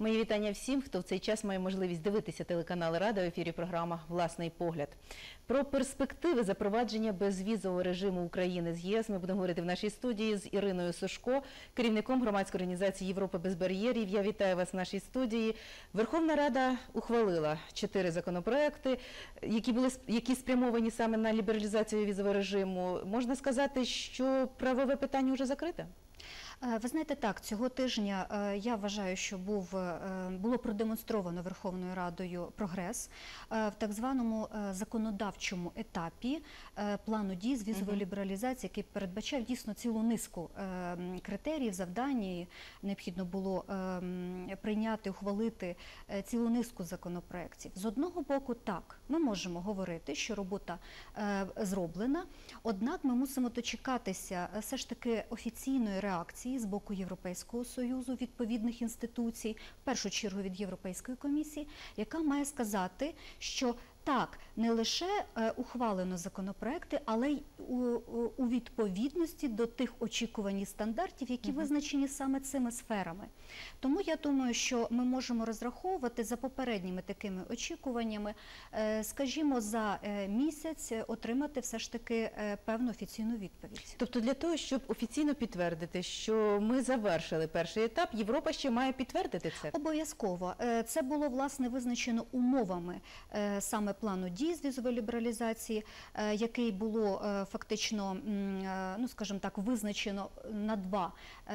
Мої вітання всім, хто в цей час має можливість дивитися телеканали Рада, в ефірі програма «Власний погляд». Про перспективи запровадження безвізового режиму України з ЄС ми будемо говорити в нашій студії з Іриною Сушко, керівником громадської організації «Європа без бар'єрів». Я вітаю вас в нашій студії. Верховна Рада ухвалила 4 законопроекти, які спрямовані саме на лібералізацію візового режиму. Можна сказати, що правове питання вже закрите? Ви знаєте, так, цього тижня я вважаю, що було продемонстровано Верховною Радою прогрес в так званому законодавчому етапі плану дій з візової лібералізації, який передбачав дійсно цілу низку критеріїв, завдань, і необхідно було прийняти, ухвалити цілу низку законопроєктів. З одного боку, так, ми можемо говорити, що робота зроблена, однак ми мусимо дочекатися все ж таки офіційної реакції з боку Європейського Союзу, відповідних інституцій, в першу чергу від Європейської комісії, яка має сказати, що так, не лише ухвалено законопроекти, але й у відповідності до тих очікувань стандартів, які визначені саме цими сферами. Тому я думаю, що ми можемо розраховувати за попередніми такими очікуваннями, скажімо, за місяць отримати все ж таки певну офіційну відповідь. Тобто для того, щоб офіційно підтвердити, що ми завершили перший етап, Європа ще має підтвердити це? Обов'язково. Це було, власне, визначено умовами саме плану дій з візової лібералізації, який було фактично, ну скажімо так, визначено на 2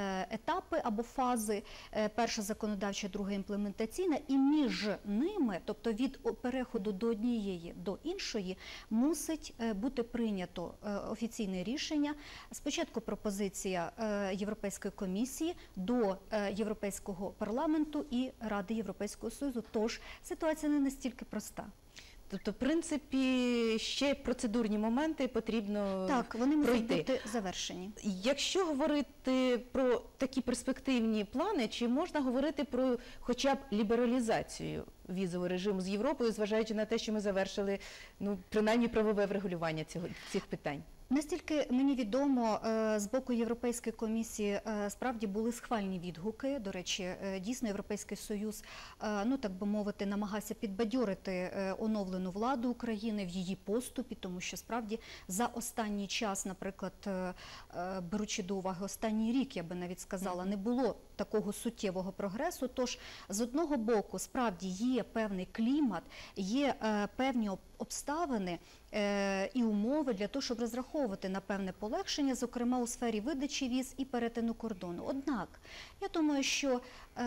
етапи або фази. Перша законодавча, друга імплементаційна, і між ними, тобто від переходу до однієї до іншої, мусить бути прийнято офіційне рішення. Спочатку пропозиція Європейської комісії до Європейського парламенту і Ради Європейського Союзу. Тож ситуація не настільки проста. Тобто, в принципі, ще процедурні моменти потрібно пройти. Так, вони можуть бути завершені. Якщо говорити про такі перспективні плани, чи можна говорити про хоча б лібералізацію візового режиму з Європою, зважаючи на те, що ми завершили, ну, принаймні, правове врегулювання цих питань? Настільки мені відомо, з боку Європейської комісії справді були схвальні відгуки. До речі, дійсно Європейський Союз, ну так би мовити, намагався підбадьорити оновлену владу України в її поступі, тому що справді за останній час, наприклад, беручи до уваги останній рік, я би навіть сказала, не було такого суттєвого прогресу. Тож, з одного боку, справді є певний клімат, є певні обставини і умови для того, щоб розраховувати на певне полегшення, зокрема у сфері видачі віз і перетину кордону. Однак, я думаю, що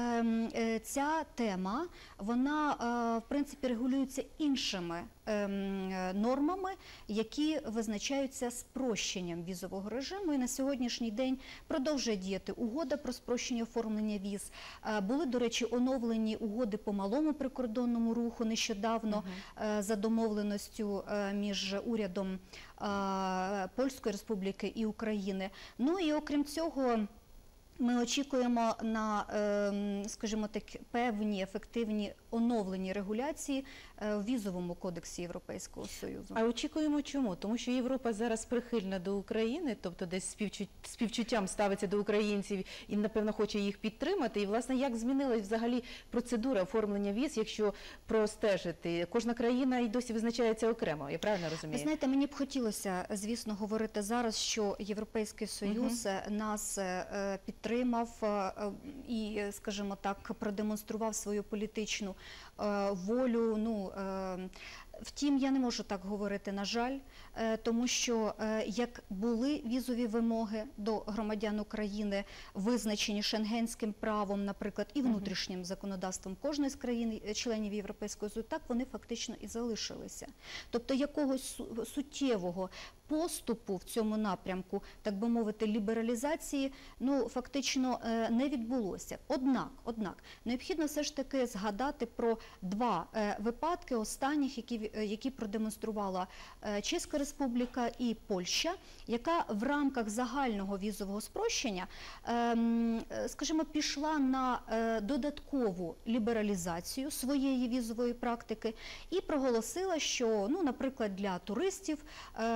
ця тема, вона, в принципі, регулюється іншими нормами, які визначаються спрощенням візового режиму. І на сьогоднішній день продовжує діяти угода про спрощення оформлення віз. Були, до речі, оновлені угоди по малому прикордонному руху нещодавно за домовленістю між урядом Польської Республіки і України. Ну і окрім цього, ми очікуємо на, скажімо так, певні ефективні оновлені регуляції в візовому кодексі Європейського Союзу. А очікуємо чому? Тому що Європа зараз прихильна до України, тобто десь співчуттям ставиться до українців і, напевно, хоче їх підтримати. І, власне, як змінилась взагалі процедура оформлення віз, якщо простежити? Кожна країна і досі визначається окремо, я правильно розумію? Ви знаєте, мені б хотілося, звісно, говорити зараз, що Європейський Союз нас підтримав і, скажімо так, продемонстрував свою політичну волю. Ну, втім, я не можу так говорити, на жаль, тому що як були візові вимоги до громадян України, визначені шенгенським правом, наприклад, і внутрішнім законодавством кожної з країн-членів Європейського Союзу, так вони фактично і залишилися. Тобто якогось суттєвого поступу в цьому напрямку, так би мовити, лібералізації, ну, фактично не відбулося. Однак, необхідно все ж таки згадати про 2 випадки останніх, які продемонструвала Чеська Республіка і Польща, яка в рамках загального візового спрощення, скажімо, пішла на додаткову лібералізацію своєї візової практики і проголосила, що, ну, наприклад, для туристів буде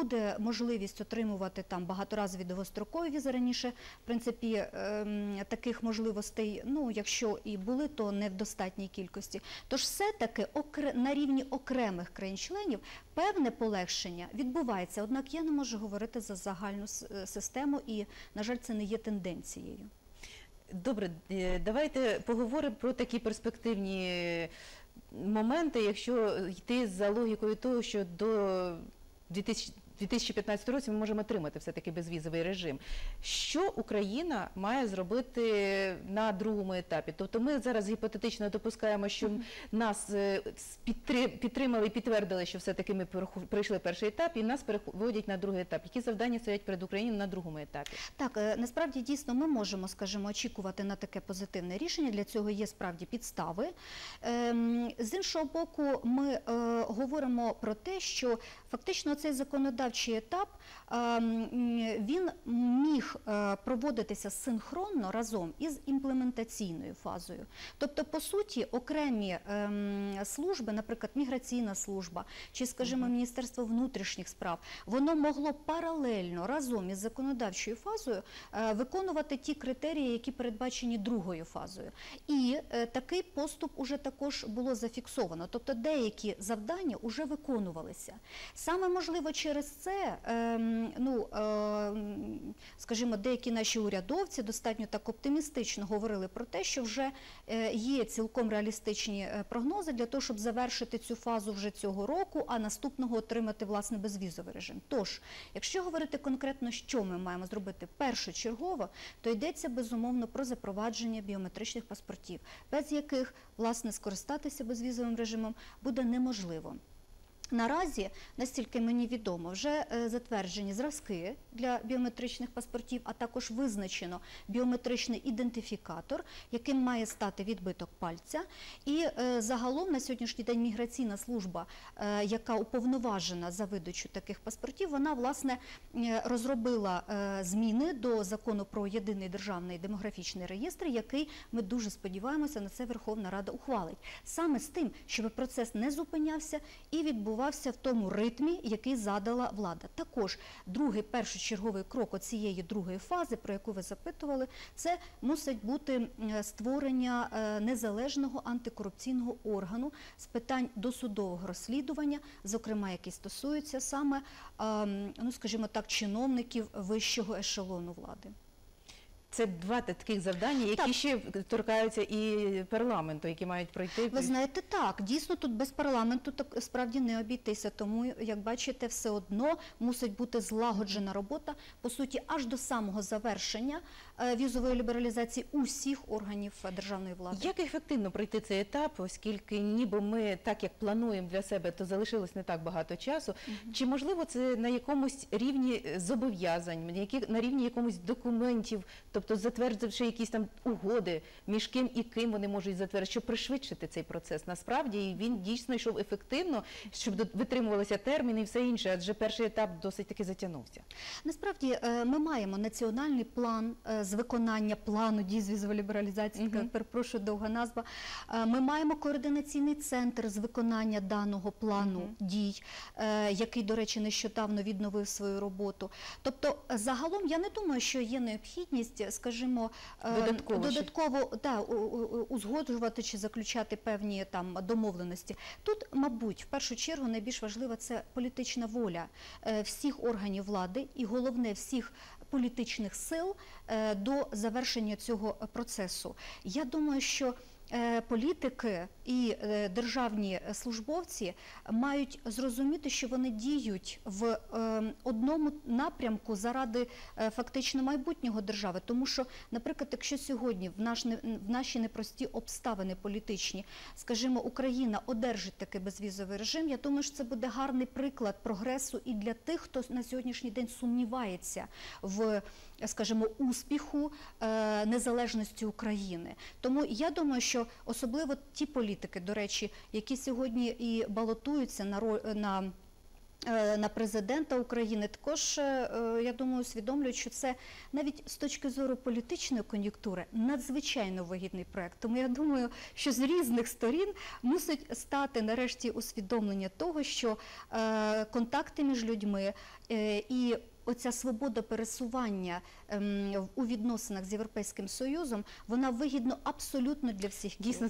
буде можливість отримувати там багаторазові довгострокові візи. Раніше, в принципі, таких можливостей, ну, якщо і були, то не в достатній кількості. Тож все-таки на рівні окремих країн-членів певне полегшення відбувається, однак я не можу говорити за загальну систему і, на жаль, це не є тенденцією. Добре, давайте поговоримо про такі перспективні моменти, якщо йти за логікою того, що до 2015 році ми можемо отримати все-таки безвізовий режим. Що Україна має зробити на другому етапі? Тобто ми зараз гіпотетично допускаємо, що нас підтримали і підтвердили, що все-таки ми пройшли перший етап і нас переводять на другий етап. Які завдання стоять перед Україною на другому етапі? Так, насправді дійсно ми можемо, скажімо, очікувати на таке позитивне рішення. Для цього є справді підстави. З іншого боку, ми говоримо про те, що фактично цей законодавчий етап, він міг проводитися синхронно разом із імплементаційною фазою. Тобто, по суті, окремі служби, наприклад, міграційна служба чи, скажімо, Міністерство внутрішніх справ, воно могло паралельно разом із законодавчою фазою виконувати ті критерії, які передбачені другою фазою. І такий поступ уже також було зафіксовано. Тобто, деякі завдання вже виконувалися. Саме, можливо, через це, скажімо, деякі наші урядовці достатньо так оптимістично говорили про те, що вже є цілком реалістичні прогнози для того, щоб завершити цю фазу вже цього року, а наступного отримати, власне, безвізовий режим. Тож, якщо говорити конкретно, що ми маємо зробити першочергово, то йдеться, безумовно, про запровадження біометричних паспортів, без яких, власне, скористатися безвізовим режимом буде неможливо. Наразі, настільки мені відомо, вже затверджені зразки для біометричних паспортів, а також визначено біометричний ідентифікатор, яким має стати відбиток пальця. І загалом на сьогоднішній день міграційна служба, яка уповноважена за видачу таких паспортів, вона, власне, розробила зміни до Закону про єдиний державний демографічний реєстр, який, ми дуже сподіваємося, на це Верховна Рада ухвалить. Саме з тим, щоб процес не зупинявся і відбувався в тому ритмі, який задала влада. Також другий першочерговий крок цієї другої фази, про яку ви запитували, це мусить бути створення незалежного антикорупційного органу з питань досудового розслідування, зокрема, який стосується саме, скажімо так, чиновників вищого ешелону влади. Це два таких завдання, які ще торкаються і парламенту, які мають пройти. Ви знаєте, так, дійсно тут без парламенту так справді не обійтися, тому, як бачите, все одно мусить бути злагоджена робота, по суті, аж до самого завершення візової лібералізації усіх органів державної влади. Як ефективно пройти цей етап, оскільки ніби ми так, як плануємо для себе, то залишилось не так багато часу. Чи можливо це на якомусь рівні зобов'язань, на рівні якомусь документів, тобто затвердивши якісь там угоди, між ким і ким вони можуть затвердити, щоб пришвидшити цей процес насправді, і він дійсно йшов ефективно, щоб витримувалися терміни і все інше, адже перший етап досить таки затягнувся. Насправді ми маємо національний план з виконання плану дій з візової лібералізації, перепрошую, довга назва. Ми маємо координаційний центр з виконання даного плану дій, який, до речі, нещодавно відновив свою роботу. Тобто, загалом, я не думаю, що є необхідність, скажімо, додатково узгоджувати чи заключати певні там домовленості. Тут, мабуть, в першу чергу найбільш важлива це політична воля всіх органів влади і, головне, всіх політичних сил до завершення цього процесу. Я думаю, що політики і державні службовці мають зрозуміти, що вони діють в одному напрямку заради фактично майбутнього держави. Тому що, наприклад, якщо сьогодні в наші непрості обставини політичні, скажімо, Україна одержить такий безвізовий режим, я думаю, що це буде гарний приклад прогресу і для тих, хто на сьогоднішній день сумнівається в, скажімо, успіху незалежності України. Тому я думаю, що особливо ті політики, до речі, які сьогодні і балотуються на на президента України, також, я думаю, усвідомлюють, що це навіть з точки зору політичної кон'юнктури надзвичайно вигідний проект. Тому я думаю, що з різних сторін мусить стати нарешті усвідомлення того, що контакти між людьми і оця свобода пересування у відносинах з Європейським Союзом, вона вигідна абсолютно для всіх. Дійсно,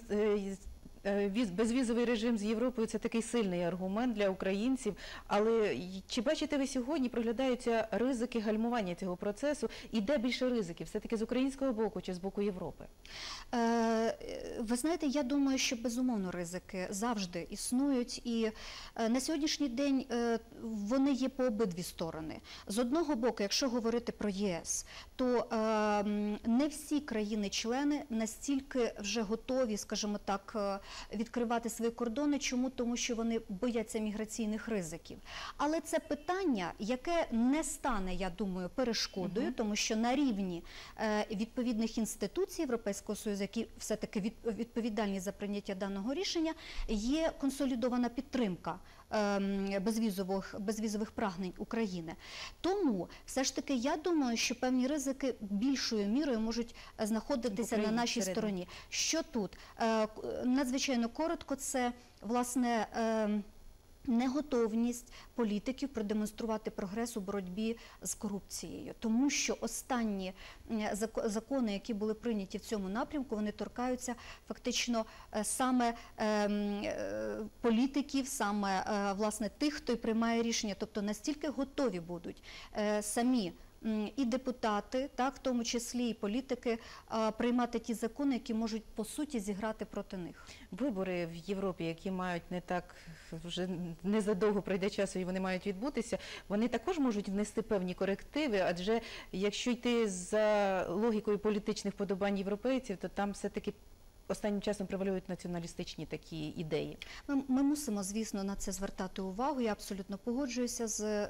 безвізовий режим з Європою – це такий сильний аргумент для українців, але чи бачите ви сьогодні, проглядаються ризики гальмування цього процесу, і де більше ризиків, все-таки з українського боку чи з боку Європи? Ви знаєте, я думаю, що безумовно ризики завжди існують, і на сьогоднішній день вони є по обидві сторони. З одного боку, якщо говорити про ЄС, то не всі країни-члени настільки вже готові, скажімо так, відкривати свої кордони. Чому? Тому що вони бояться міграційних ризиків. Але це питання, яке не стане, я думаю, перешкодою, тому що на рівні відповідних інституцій Європейського Союзу, які все-таки відповідальні за прийняття даного рішення, є консолідована підтримка безвізових прагнень України. Тому все ж таки я думаю, що певні ризики більшою мірою можуть знаходитися на нашій стороні. Що тут? Надзвичайно коротко, це, власне, неготовність політиків продемонструвати прогрес у боротьбі з корупцією. Тому що останні закони, які були прийняті в цьому напрямку, вони торкаються фактично саме політиків, саме, власне, тих, хто й приймає рішення. Тобто настільки готові будуть самі і депутати, так, в тому числі і політики, приймати ті закони, які можуть, по суті, зіграти проти них. Вибори в Європі, які мають не так, вже незадовго пройде часу і вони мають відбутися, вони також можуть внести певні корективи, адже якщо йти за логікою політичних подобань європейців, то там все-таки останнім часом превалюють націоналістичні такі ідеї. Ми мусимо, звісно, на це звертати увагу. Я абсолютно погоджуюся з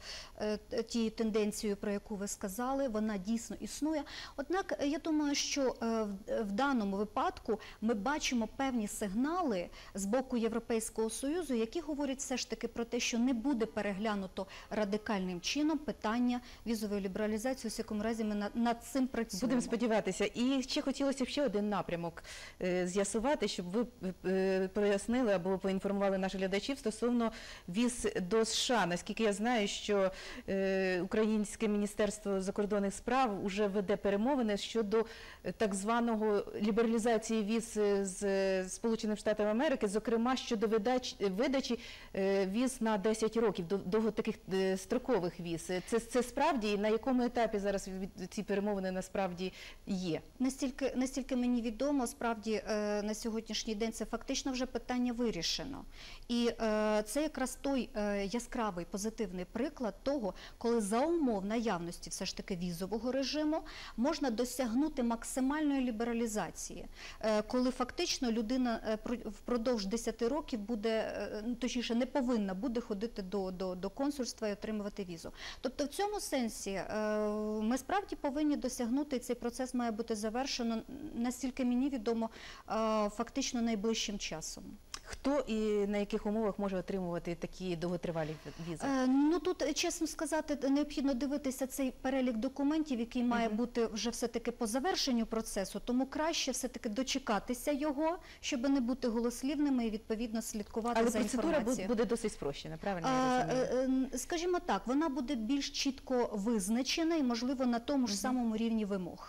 тією тенденцією, про яку ви сказали. Вона дійсно існує. Однак, я думаю, що в даному випадку ми бачимо певні сигнали з боку Європейського Союзу, які говорять все ж таки про те, що не буде переглянуто радикальним чином питання візової лібералізації. У всякому разі, ми над цим працюємо. Будемо сподіватися. І ще хотілося б ще один напрямок з'ясувати, щоб ви пояснили або поінформували наших глядачів стосовно віз до США. Наскільки я знаю, що Українське Міністерство закордонних справ вже веде перемовини щодо так званого лібералізації віз з Сполучених Штатів Америки, зокрема щодо видачі віз на 10 років, до таких строкових віз. Це справді, на якому етапі зараз ці перемовини насправді є? Настільки мені відомо, справді на сьогоднішній день це фактично вже питання вирішено. І це якраз той яскравий позитивний приклад того, коли за умов наявності все ж таки візового режиму можна досягнути максимальної лібералізації, коли фактично людина впродовж 10 років буде, точніше не повинна буде ходити до консульства і отримувати візу. Тобто в цьому сенсі ми справді повинні досягнути, і цей процес має бути завершено, настільки мені відомо, фактично найближчим часом. Хто і на яких умовах може отримувати такі довготривалі візи? Ну тут, чесно сказати, необхідно дивитися цей перелік документів, який має бути вже все-таки по завершенню процесу, тому краще все-таки дочекатися його, щоб не бути голослівними і відповідно слідкувати за інформацією. Але процедура буде досить спрощена, правильно я розумію? Скажімо так, вона буде більш чітко визначена і, можливо, на тому ж самому рівні вимог.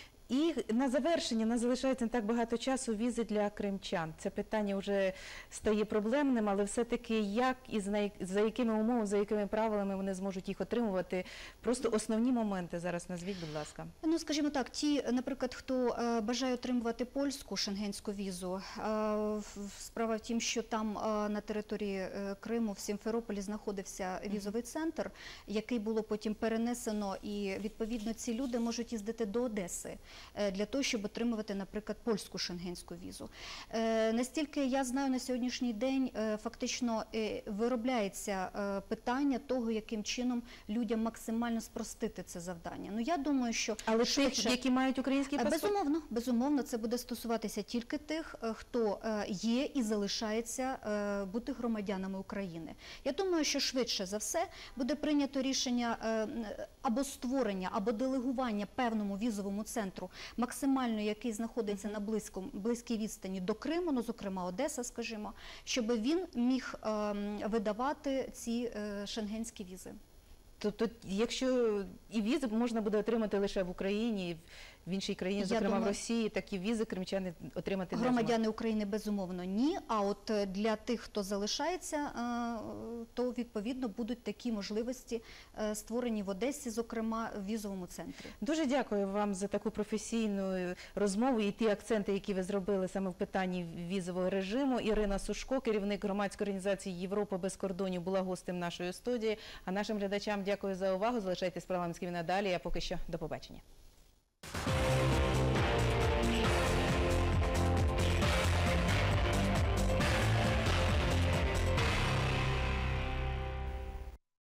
І на завершення, нас залишається не так багато часу, візи для кримчан. Це питання вже стає проблемним, але все-таки як і за якими умовами, за якими правилами вони зможуть їх отримувати? Просто основні моменти зараз назвіть, будь ласка. Ну, скажімо так, ті, наприклад, хто бажає отримувати польську шенгенську візу, справа в тім, що там на території Криму, в Сімферополі знаходився візовий центр, який було потім перенесено, і відповідно ці люди можуть їздити до Одеси. для того, щоб отримувати, наприклад, польську шенгенську візу. Настільки я знаю, на сьогоднішній день фактично виробляється питання того, яким чином людям максимально спростити це завдання. Ну, я думаю, що Але тих, які мають український паспорт? Безумовно, це буде стосуватися тільки тих, хто є і залишається бути громадянами України. Я думаю, що швидше за все буде прийнято рішення або створення, або делегування певному візовому центру, максимально який знаходиться на близькій відстані до Криму, ну, зокрема Одеса, скажімо, щоб він міг видавати ці шенгенські візи. Тобто, якщо і візи можна буде отримати лише в Україні, в іншій країні, зокрема в Росії, такі візи кримчани отримати не зможуть? Громадяни України, безумовно, ні. А от для тих, хто залишається, то, відповідно, будуть такі можливості створені в Одесі, зокрема, в візовому центрі. Дуже дякую вам за таку професійну розмову і ті акценти, які ви зробили саме в питанні візового режиму. Ірина Сушко, керівник громадської організації «Європа без кордонів», була гостем нашої студії. А нашим глядачам дякую за увагу. Залишайтесь з парламентськими надалі. А поки що до побачення.